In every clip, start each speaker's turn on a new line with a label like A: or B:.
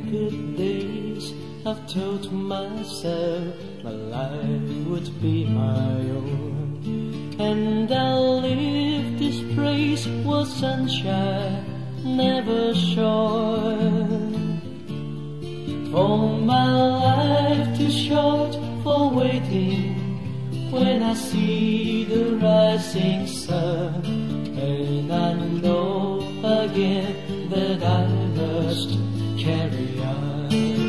A: good days, I've told myself my life would be my own, and I'll live this place where sunshine never shone. For my life too short for waiting when I see the rising sun, and I know again that I must carry on.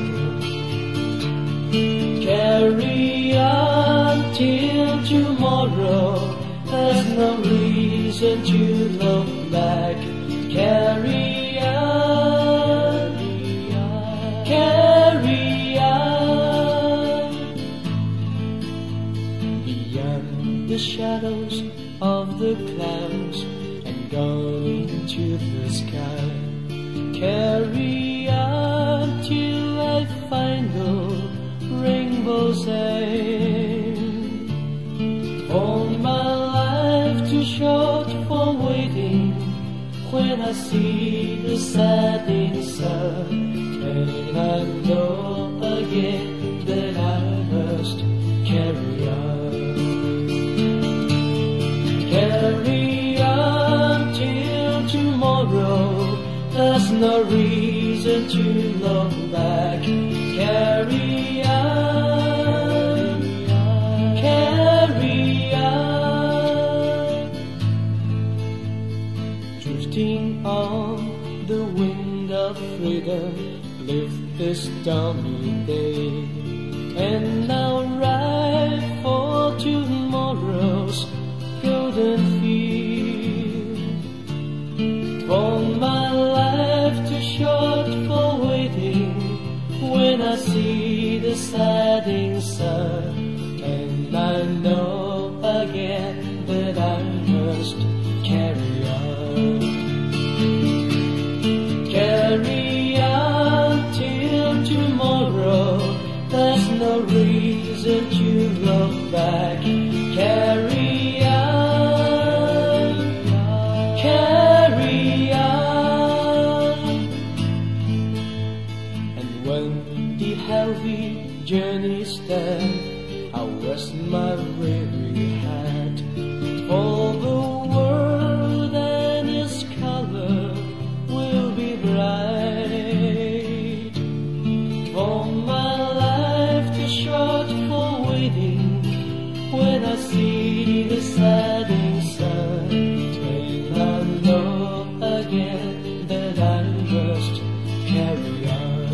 A: Carry on till tomorrow, there's no reason to look back. Carry on, carry on. Beyond the shadows of the clouds and gone into the sky. Carry on till I find the rainbow's end. For my life too short for waiting when I see the setting sun, and I know again that I must carry on. Carry on till tomorrow, there's no reason to look back. Carry on, carry on. Drifting on the wind of freedom, live this stormy day, and I'll ride for tomorrow's golden field. For my life too short for waiting when I see the setting sun, and I know again that I must carry on. Carry on till tomorrow, there's no reason to look back. Carry on, carry on. And when the heavy journey's done, I'll rest my weary head, for the world and its color will be bright. For my life too short for waiting when I see the setting sun, and I know again that I must carry on.